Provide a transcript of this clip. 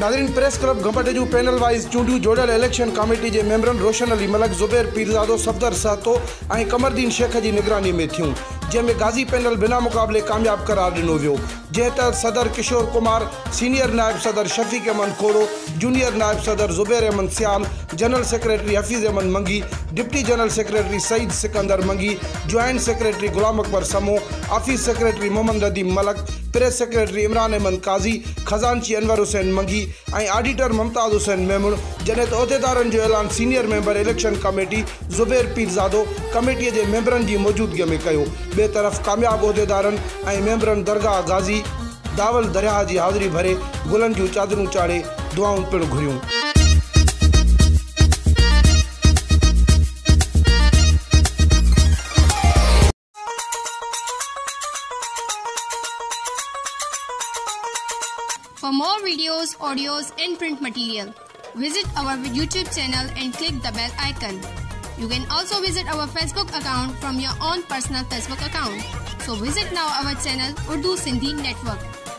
नाज़रीन, press club Gambat जूं panel wise चूंडियूं जोड़ियल इलेक्शन कमेटी जे मेंबरनि रोशन अली मलक, ज़ुबैर पीरज़ादो, सफ़दर सहतो ऐं कमरदीन शेख जी निगरानी में थियूं, जंहिंमें गाज़ी पैनल बिना मुक़ाबले कामयाब करार ॾिनो वियो, जंहिं तहत सदर किशोर कुमार, सीनियर नायब सदर शफ़ीक अहमद खोड़ो, जूनियर नायब सदर Zubair Ahmed Sial, general secretary Hafeez Ahmed Mangi, deputy general secretary Saeed Sikandar Mangi, joint secretary गुलाम अकबर समो, office secretary Mohammad Nadeem Malak, press secretary Imran Ahmed Qazi, खजानची अनवर हुसैन मंगी ऐं ऑडिटर मुमताज़ हुसैन मेमुण, जॾहिं त उहिदेदारनि जो ऐलान senior member election committee Zubair Pirzado कमेटीअ जे मेंबरनि जी मौजूदगीअ में कयो। ॿिए तरफ़ कामयाब उहिदेदारनि ऐं मेंबरनि दरगाह गाज़ी दावल दरियाह जी हाज़िरी भरे गुलनि जूं चादरूं चाढ़े दुआऊं पिणु घुरियूं। For more videos, audios and print material, visit our YouTube channel and click the bell icon. You can also visit our Facebook account from your own personal Facebook account. So visit now our channel Urdu Sindhi Network.